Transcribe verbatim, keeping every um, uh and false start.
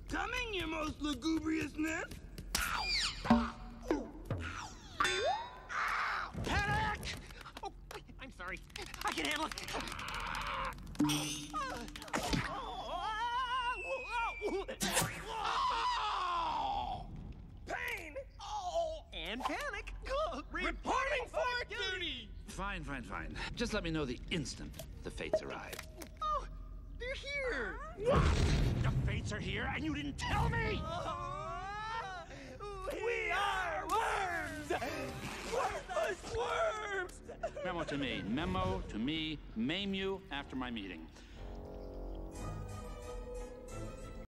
Coming, your most lugubriousness! Panic! Oh, I'm sorry. I can handle it. Pain! Oh, and panic. Reporting for duty! Fine, fine, fine. Just let me know the instant the fates arrive. Oh, they're here. The fates are here and you didn't tell me! We are worms! Worthless worms! Memo to me. Memo to me. Maim you after my meeting.